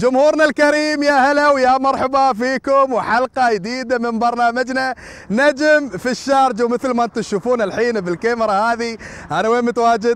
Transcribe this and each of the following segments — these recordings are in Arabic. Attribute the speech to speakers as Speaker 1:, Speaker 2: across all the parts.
Speaker 1: جمهورنا الكريم يا هلا ويا مرحبا فيكم وحلقة جديدة من برنامجنا نجم في الشارجة. ومثل ما انتم تشوفون الحين بالكاميرا هذه انا وين متواجد؟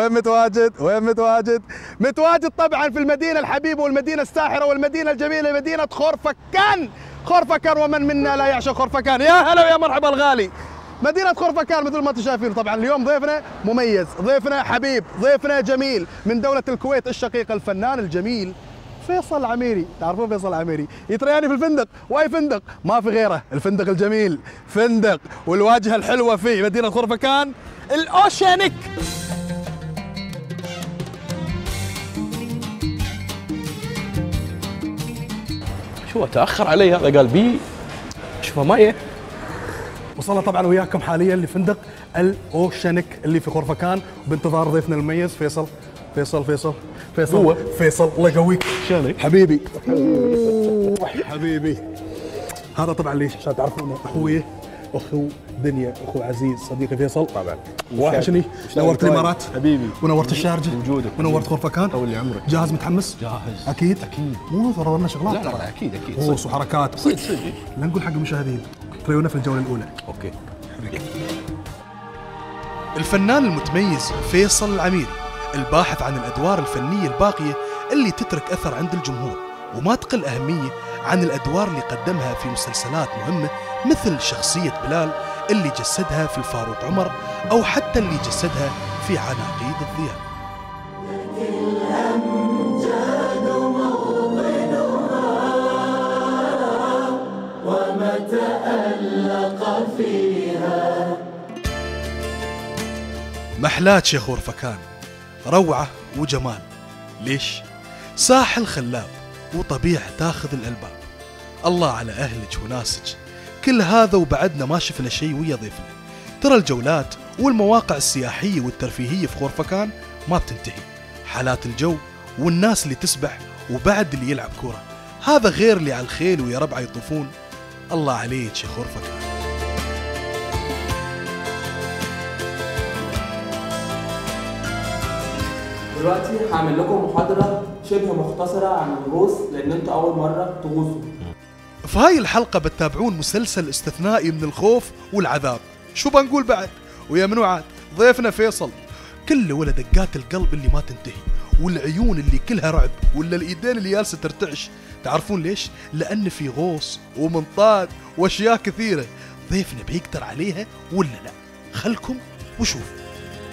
Speaker 1: متواجد طبعا في المدينة الحبيبة والمدينة الساحرة والمدينة الجميلة، مدينة خورفكان. ومن منا لا يعشق خورفكان؟ يا هلا ويا مرحبا الغالي. مدينة خورفكان مثل ما انتم شايفين. طبعا اليوم ضيفنا مميز، ضيفنا حبيب، ضيفنا جميل من دولة الكويت الشقيقة، الفنان الجميل فيصل العميري. تعرفون فيصل العميري؟ يترياني في الفندق، واي فندق ما في غيره، الفندق الجميل، فندق والواجهة الحلوة في مدينة خورفكان، الأوشانيك.
Speaker 2: شو تأخر علي هذا؟ قال بي شوفه مايه.
Speaker 1: وصلنا طبعا وياكم حاليا لفندق الأوشانيك اللي في خورفكان، بانتظار ضيفنا المميز فيصل. هو فيصل الله يقويك.
Speaker 2: شلونك
Speaker 1: حبيبي؟ حبيبي هذا طبعا ليش؟ عشان تعرفون اخوي، اخو دنيا، اخو عزيز، صديقي فيصل طبعا. وحشني، نورت الامارات
Speaker 2: حبيبي،
Speaker 1: ونورت الشارجه
Speaker 2: وجودك،
Speaker 1: ونورت خورفكان.
Speaker 2: طول لي عمرك.
Speaker 1: جاهز متحمس؟
Speaker 2: جاهز
Speaker 1: اكيد
Speaker 2: اكيد.
Speaker 1: مو ضرر لنا شغلات.
Speaker 2: لا اكيد
Speaker 1: غوص وحركات
Speaker 2: صدق.
Speaker 1: لا نقول حق المشاهدين تريونا في الجوله الاولى.
Speaker 2: اوكي.
Speaker 1: الفنان المتميز فيصل العميري، الباحث عن الأدوار الفنية الباقية اللي تترك أثر عند الجمهور، وما تقل أهمية عن الأدوار اللي قدمها في مسلسلات مهمة مثل شخصية بلال اللي جسدها في الفاروق عمر، أو حتى اللي جسدها في عناقيد الضياء. ومتألق فيها محلات شيخ خورفكان، روعة وجمال. ليش؟ ساحل خلاب وطبيعة تاخذ الألباب. الله على أهلك وناسك. كل هذا وبعدنا ما شفنا شيء ويا ضيفنا. ترى الجولات والمواقع السياحية والترفيهية في خورفكان ما بتنتهي. حالات الجو والناس اللي تسبح وبعد اللي يلعب كورة، هذا غير اللي على الخيل ويا ربعه يطوفون. الله عليك شيخ خورفكان.
Speaker 3: دلوقتي هعمل لكم محاضرة شبه مختصرة عن الغوص، لأن انتوا أول مرة تغوصوا.
Speaker 1: في هاي الحلقة بتتابعون مسلسل استثنائي من الخوف والعذاب. شو بنقول بعد؟ ويا منو عاد؟ ضيفنا فيصل. كله ولا دقات القلب اللي ما تنتهي، والعيون اللي كلها رعب، ولا الإيدين اللي جالسة ترتعش. تعرفون ليش؟ لأن في غوص ومنطاد وأشياء كثيرة. ضيفنا بيقدر عليها ولا لا؟ خلكم وشوفوا.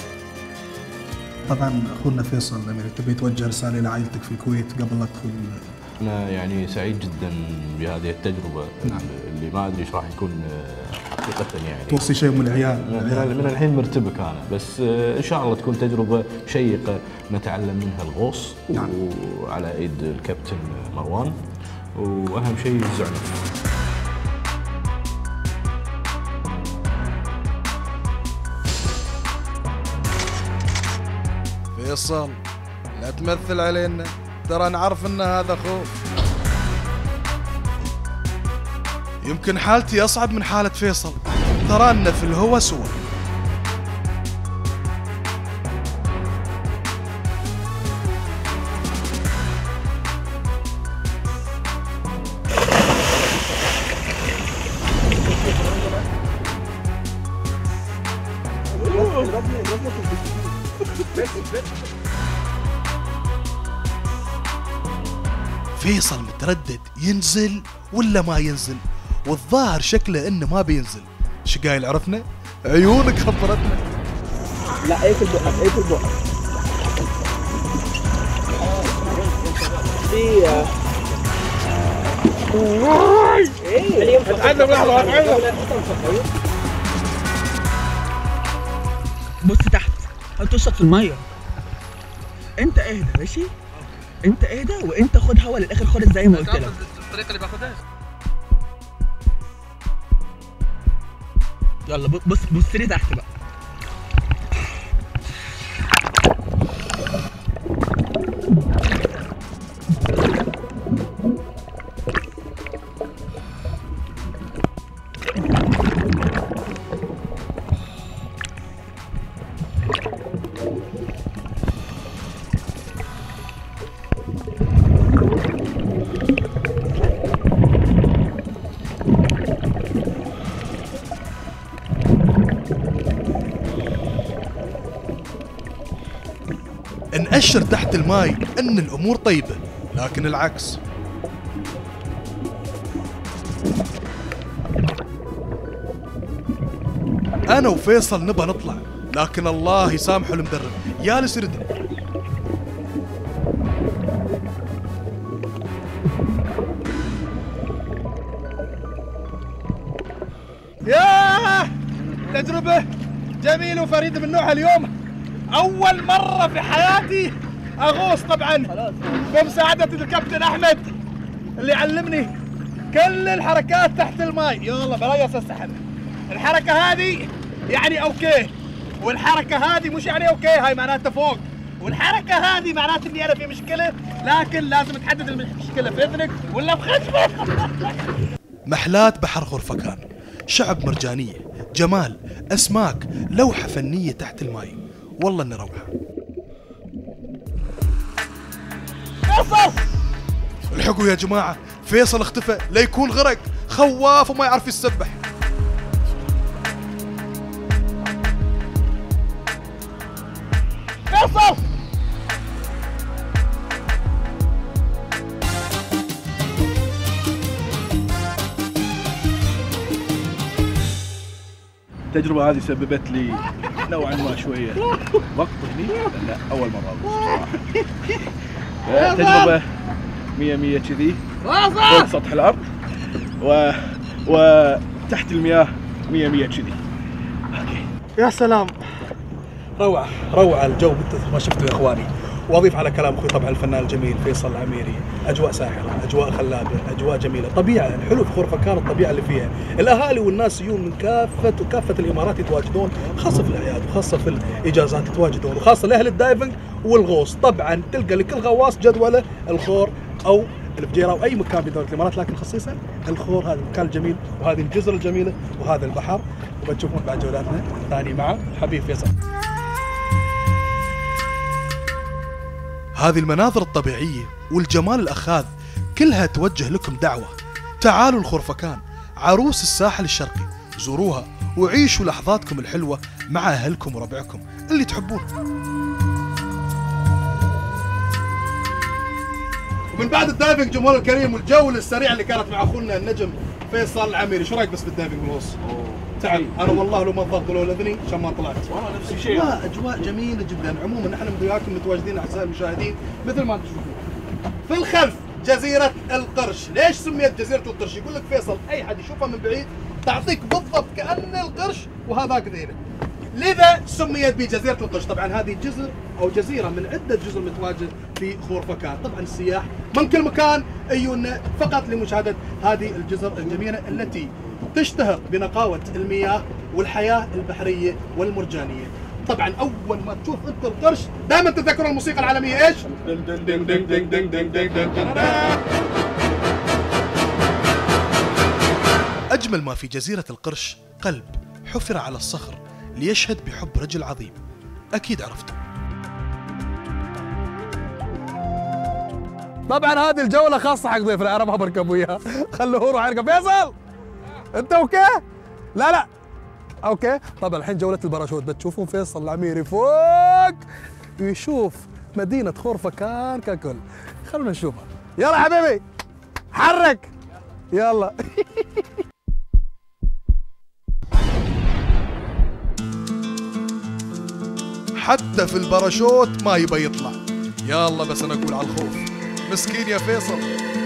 Speaker 1: طبعا اخونا فيصل العميري، تبي توجه رساله لعائلتك في الكويت قبل لا تدخل؟
Speaker 2: انا يعني سعيد جدا بهذه التجربه. اللي ما ادري ايش راح يكون حقيقه. يعني
Speaker 1: توصي شيء من العيال؟
Speaker 2: من الحين مرتبك انا، بس ان شاء الله تكون تجربه شيقه نتعلم منها الغوص. نعم. وعلى ايد الكابتن مروان، واهم شيء الزعنف.
Speaker 1: فيصل لا تمثل علينا، ترى نعرف ان هذا خوف. يمكن حالتي اصعب من حالة فيصل، ترانا في الهوى سوا. فيصل متردد ينزل ولا ما ينزل، والظاهر شكله انه ما بينزل. ايش قايل؟ عرفنا؟ عيونك خبرتنا.
Speaker 3: لا اقفل بقك، اقفل بقك. ايه اتعلم لحظة، بص تحت، حط وشك في المية. انت اهدى ماشي؟ انت اهدى وانت خد هوا للاخر خالص زي ما قلت لك.
Speaker 4: الطريقه اللي باخدها.
Speaker 3: يلا بص لي تحت بقى.
Speaker 1: نأشر تحت الماي أن الأمور طيبة، لكن العكس. أنا وفيصل نبى نطلع، لكن الله يسامحه المدرب جالس يردنا. ياه، تجربة جميلة وفريدة من نوعها اليوم. أول مرة في حياتي أغوص، طبعا بمساعدة الكابتن أحمد اللي علمني كل الحركات تحت الماء. يلا بلا يا أستاذ سحر، الحركة هذه يعني أوكي، والحركة هذه مش يعني أوكي، هاي معناتها فوق، والحركة هذه معناتها إني أنا في مشكلة، لكن لازم تحدد المشكلة في إذنك ولا في خشمك. محلات بحر خرفكان، شعب مرجانية، جمال، أسماك، لوحة فنية تحت الماء، والله إني روعة. فيصل، الحقوا يا جماعة، فيصل اختفى، لا يكون غرق، خواف وما يعرف يسبح. فيصل،
Speaker 4: التجربة هذه سببت لي نوعا ما شوية وقت هني، لأن أول مرة أغوص بصراحة. تجربة 100 كذي فوق سطح الأرض وتحت المياه 100 كذي.
Speaker 1: يا سلام، روعة روعة الجو مثل ما شفتوا يا اخواني. واضيف على كلام اخوي طبعا الفنان الجميل فيصل العميري، اجواء ساحرة، اجواء خلابة، اجواء جميلة، طبيعة. الحلو في خرفكان الطبيعة اللي فيها، الاهالي والناس يجون من كافة الامارات يتواجدون، خاصة في الاعياد وخاصة في الاجازات يتواجدون، وخاصة لاهل الدايفنج والغوص. طبعا تلقى لكل غواص جدولة الخور او الفجيرة او اي مكان في دولة الامارات، لكن خصيصا الخور هذا المكان الجميل وهذه الجزر الجميلة وهذا البحر. وبتشوفون بعد جولاتنا الثانية مع حبيب فيصل. هذه المناظر الطبيعية والجمال الأخاذ كلها توجه لكم دعوة. تعالوا الخرفكان، عروس الساحل الشرقي، زوروها وعيشوا لحظاتكم الحلوة مع أهلكم وربعكم اللي تحبون. ومن بعد الدايفنج جمهور الكريم والجولة السريعة اللي كانت مع أخونا النجم فيصل العميري، شو رأيك بس بالدايفنج والغوص؟ تعال، انا والله لو ما ضغط ولو الاذني عشان ما طلعت.
Speaker 4: والله نفس الشيء.
Speaker 1: اجواء جميله جدا. عموما نحن وياكم متواجدين اعزائي المشاهدين مثل ما انتم تشوفون. في الخلف جزيره القرش. ليش سميت جزيره القرش؟ يقول لك فيصل اي حد يشوفها من بعيد تعطيك بالضبط كأن القرش وهذاك ذيله، لذا سميت بجزيره القرش. طبعا هذه جزر او جزيره من عده جزر متواجده في خرفكان. طبعا السياح من كل مكان يجون فقط لمشاهده هذه الجزر الجميله التي تشتهر بنقاوة المياه والحياة البحرية والمرجانية. طبعا أول ما تشوف أنت القرش دائما تتذكر الموسيقى العالمية إيش؟ دن دن دن دن دن دن دن دن دن دن. أجمل ما في جزيرة القرش قلب حفر على الصخر ليشهد بحب رجل عظيم. أكيد عرفته. طبعا هذه الجولة خاصة حق ضيفنا، أنا ما بركب وياه، خلوه يروح يركب. فيصل انت اوكي؟ لا اوكي. طبعا الحين جولة الباراشوت، بتشوفون فيصل العميري فوق يشوف مدينة خرفكان ككل. خلونا نشوفها. يلا حبيبي حرك يلا. حتى في الباراشوت ما يبى يطلع. يلا بس انا اقول على الخوف، مسكين يا فيصل.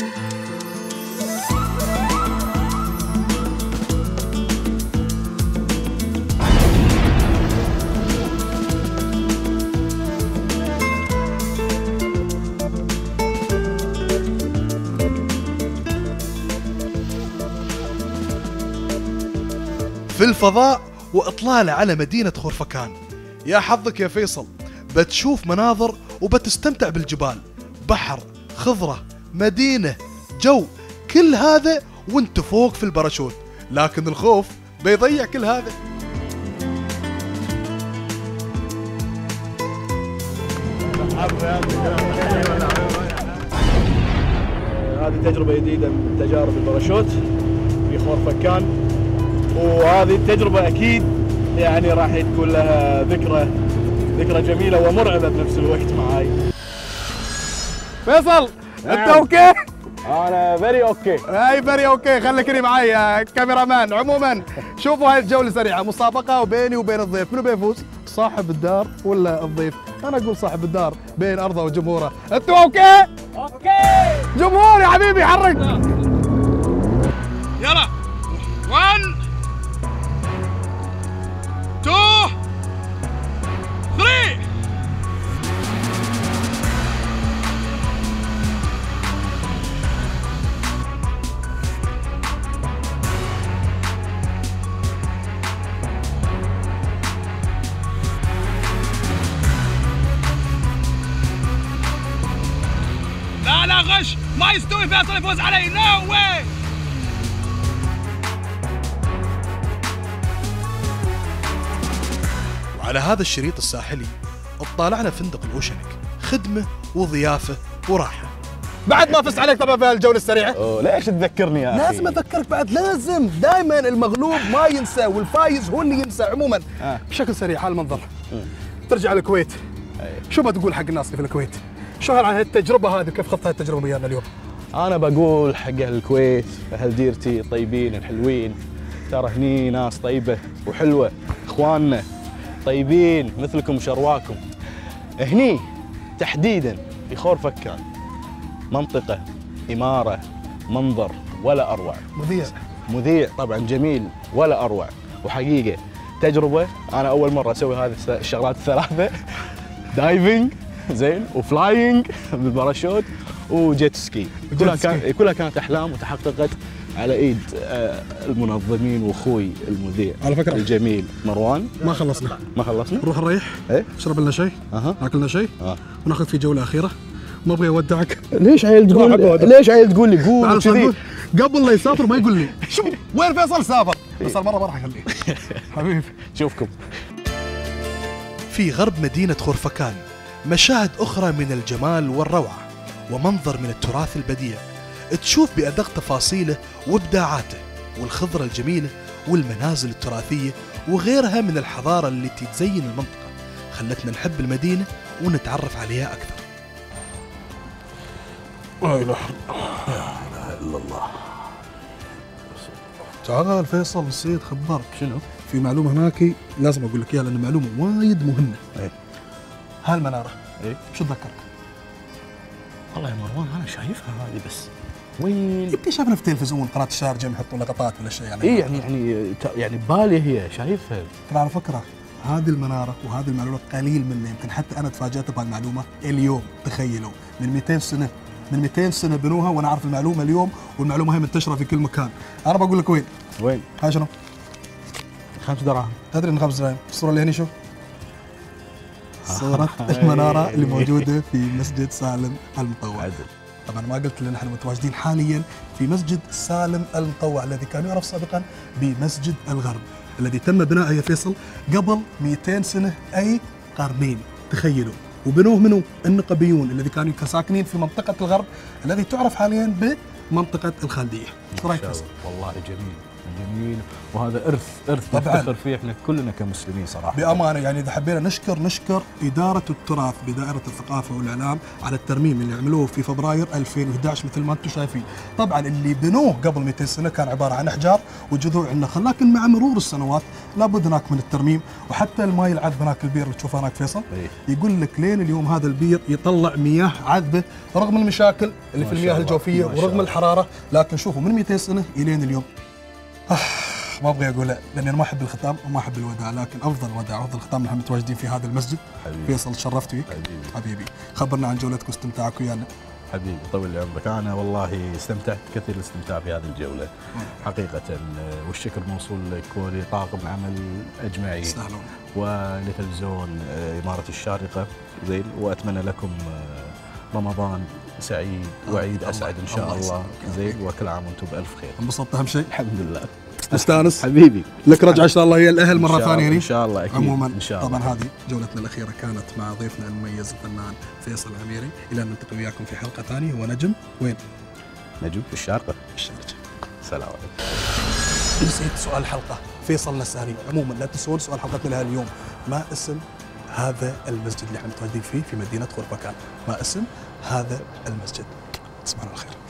Speaker 1: في الفضاء وإطلالة على مدينة خرفكان. يا حظك يا فيصل، بتشوف مناظر وبتستمتع بالجبال، بحر، خضرة، مدينة، جو، كل هذا وانت فوق في الباراشوت. لكن الخوف بيضيع كل هذا.
Speaker 4: هذه تجربة جديدة من تجارب الباراشوت في خرفكان، وهذه التجربة أكيد يعني راح تكون لها ذكرى ذكرى جميله ومرعبه بنفس الوقت معاي.
Speaker 1: فيصل
Speaker 4: نعم.
Speaker 1: انت اوكي؟
Speaker 4: انا فيري اوكي.
Speaker 1: اي فيري اوكي، خليك هنا معي يا كاميرا مان. عموما شوفوا هاي الجوله سريعه، مسابقه وبيني وبين الضيف، منو بيفوز؟ صاحب الدار ولا الضيف؟ انا اقول صاحب الدار بين ارضه وجمهوره. انتوا اوكي؟ اوكي جمهور يا حبيبي حرك. يلا 1 2 3. لا غش، ما يستوي فيصل يفوز علي، نو واي.
Speaker 5: وعلى هذا الشريط الساحلي اطلعنا فندق الأوشنك، خدمة وضيافة وراحة.
Speaker 1: بعد ما فزت عليك طبعا في الجوله السريعه.
Speaker 4: ليش تذكرني يا اخي؟
Speaker 1: لازم اذكرك بعد، لازم دائما المغلوب ما ينسى والفايز هو اللي ينسى. عموما بشكل سريع هالمنظر ترجع الكويت، شو ما تقول حق الناس اللي في الكويت؟ شو عن التجربه هذه وكيف خضت التجربه ويانا اليوم؟
Speaker 4: انا بقول حق اهل الكويت، اهل ديرتي الطيبين الحلوين، ترى هني ناس طيبه وحلوه، اخواننا طيبين مثلكم وشرواكم. هني تحديدا في خور فكان منطقه اماره، منظر ولا اروع، مذيع طبعا جميل ولا اروع، وحقيقه تجربه. انا اول مره اسوي هذه الشغلات الثلاثه، دايفنج زين وفلاينج بالباراشوت وجيت سكي، كلها كانت احلام وتحققت على ايد المنظمين واخوي المذيع
Speaker 1: على فكرة
Speaker 4: الجميل مروان.
Speaker 1: ما خلصنا
Speaker 4: نروح
Speaker 1: نريح،
Speaker 4: ايه
Speaker 1: نشرب لنا شيء، ناكل لنا شيء، وناخذ في جوله اخيره. ما ابغى اودعك.
Speaker 4: ليش عيل تقول لي قول كذي؟
Speaker 1: قبل لا يسافر ما يقول لي شوف وين فيصل سافر، بس المره ما راح اخليه. حبيبي
Speaker 4: شوفكم
Speaker 5: في غرب مدينة خورفكان مشاهد أخرى من الجمال والروعة ومنظر من التراث البديع، تشوف بأدق تفاصيله وإبداعاته، والخضرة الجميلة والمنازل التراثية وغيرها من الحضارة التي تزين المنطقة، خلتنا نحب المدينة ونتعرف عليها أكثر.
Speaker 1: لا إله إلا الله. تعال فيصل، نسيت خبرك.
Speaker 4: شنو؟
Speaker 1: في معلومة هناك لازم أقول لك إياها لأن معلومة وايد مهمة. هالمنارة شو تذكرك؟
Speaker 4: والله يا مروان انا شايفها هذه، بس وين؟
Speaker 1: يمكن شافنا في التلفزيون قناة الشارجة يحطوا لقطات ولا شيء يعني.
Speaker 4: اي يعني ببالي هي شايفها.
Speaker 1: ترى على فكرة هذه المنارة وهذه المعلومات قليل منها، يمكن حتى أنا تفاجأت بهالمعلومة اليوم. تخيلوا من 200 سنة بنوها وأنا أعرف المعلومة اليوم، والمعلومة هي منتشرة في كل مكان. أنا بقول لك وين؟ هاي شنو؟
Speaker 4: 5 دراهم.
Speaker 1: تدري إن 5 دراهم؟ الصورة اللي هنا شو؟ صورة المنارة اللي موجودة في مسجد سالم المطوع. طبعا ما قلت لنا نحن متواجدين حاليا في مسجد سالم المطوع الذي كان يعرف سابقا بمسجد الغرب، الذي تم بناؤه يا فيصل قبل 200 سنة أي قرنين. تخيلوا. وبنوه منو؟ النقبيون الذي كانوا ساكنين في منطقة الغرب الذي تعرف حاليا بمنطقة الخالدية. ايش رايك فيصل؟
Speaker 4: والله جميل، وهذا ارث نفتخر فيه احنا كلنا كمسلمين صراحه.
Speaker 1: بامانه يعني اذا حبينا نشكر اداره التراث بدائره الثقافه والاعلام على الترميم اللي عملوه في فبراير 2011 مثل ما انتم شايفين. طبعا اللي بنوه قبل 200 سنه كان عباره عن احجار وجذوع النخل، لكن مع مرور السنوات لابد هناك من الترميم، وحتى الماء العذب هناك البير اللي تشوفه هناك فيصل يقول لك لين اليوم هذا البير يطلع مياه عذبه رغم المشاكل اللي في المياه الجوفيه ورغم الحراره، لكن شوفوا من 200 سنه الين اليوم. ما ابغى اقول لاني انا ما احب الختام وما احب الوداع، لكن افضل وداع وافضل ختام نحن متواجدين في هذا المسجد. فيصل تشرفت فيك حبيبي، خبرنا عن جولتك واستمتاعك ويانا.
Speaker 2: حبيبي طول لي عمرك، انا والله استمتعت كثير الاستمتاع في هذه الجوله حقيقه، والشكر موصول لك ولطاقم العمل اجمعين ولتلفزيون اماره الشارقه زين، واتمنى لكم رمضان سعيد وعيد اسعد ان شاء الله زين، وكل عام وانتم بالف خير.
Speaker 1: انبسطت اهم شيء؟
Speaker 2: الحمد لله.
Speaker 1: مستانس
Speaker 2: حبيبي،
Speaker 1: لك رجعه ان شاء الله هي الاهل مره ثانيه
Speaker 2: ان شاء الله اكيد.
Speaker 1: عموما
Speaker 2: إن شاء الله.
Speaker 1: طبعا هذه جولتنا الاخيره كانت مع ضيفنا المميز الفنان فيصل العميري، الى ان نلتقي وياكم في حلقه ثانيه. هو نجم وين؟
Speaker 2: نجم في الشارقه.
Speaker 1: الشارقه.
Speaker 2: سلام عليكم.
Speaker 1: نسيت سؤال الحلقه، فيصل نساني. عموما لا تنسون سؤال حلقتنا لها اليوم، ما اسم
Speaker 5: هذا المسجد اللي احنا متواجدين فيه في مدينة خرفكان. ما اسم هذا المسجد؟ تصبحون على خير.